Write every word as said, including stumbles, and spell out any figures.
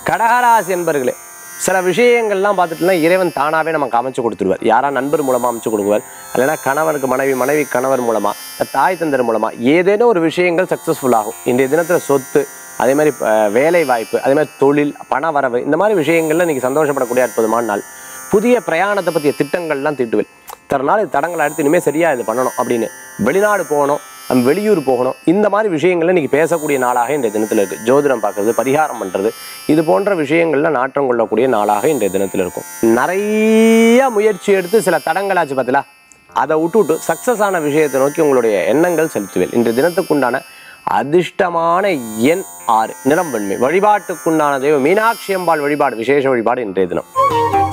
கடகராசி என்பர்களே, சில விஷயங்கள்லாம் பார்த்துட்டுனா இறைவன் தானாகவே நமக்கு அமைச்சு கொடுத்துருவார். யாரா நண்பர் மூலமாக அமைச்சு கொடுக்குவார், இல்லைன்னா கணவனுக்கு மனைவி, மனைவி கணவர் மூலமாக, தாய் தந்தர் மூலமாக ஏதேனும் ஒரு விஷயங்கள் சக்ஸஸ்ஃபுல் ஆகும். இன்றைய தினத்தில் சொத்து, அதே மாதிரி வேலை வாய்ப்பு, அதே மாதிரி தொழில், பண வரவு, இந்த மாதிரி விஷயங்கள்ல நீங்கள் சந்தோஷப்படக்கூடிய அற்புதமான நாள். புதிய பிரயாணத்தை பற்றிய திட்டங்கள்லாம் தீட்டுவேன். தர நாள் இது தடங்களை அடுத்து இனிமேல் சரியாக இது பண்ணணும் அப்படின்னு வெளிநாடு போகணும், வெளியூர் போகணும், இந்த மாதிரி விஷயங்கள்ல இன்றைக்கி பேசக்கூடிய நாளாக இன்றைய தினத்தில் இருக்குது. ஜோதிடம் பார்க்குறது, பரிகாரம் பண்ணுறது, இது போன்ற விஷயங்களில் நாட்டம் கொள்ளக்கூடிய நாளாக இன்றைய தினத்தில் இருக்கும். நிறைய முயற்சி எடுத்து சில தடங்களாச்சு பார்த்தீங்களா, அதை விட்டு விட்டு சக்ஸஸ் ஆன விஷயத்தை நோக்கி உங்களுடைய எண்ணங்கள் செலுத்துவேன். இன்றைய தினத்துக்குண்டான அதிர்ஷ்டமான எண் ஆறு, நிறம் வெண்மை. வழிபாட்டுக்குண்டான தெய்வம் மீனாட்சி அம்பாள் வழிபாடு, விசேஷ வழிபாடு இன்றைய தினம்.